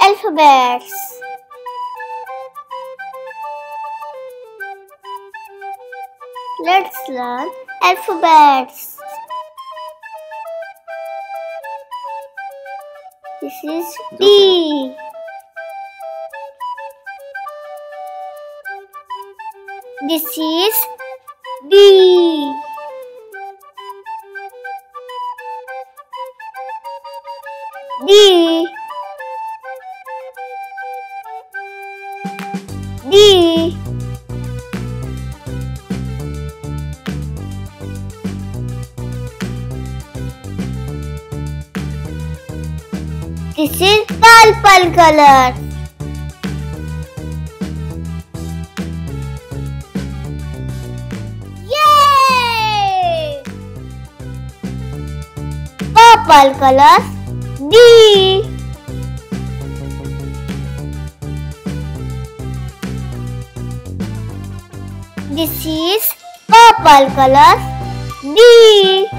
alphabets. Let's learn alphabets. This is B. This is B. D. D. This is purple color. Yay! Purple color D. This is purple color D.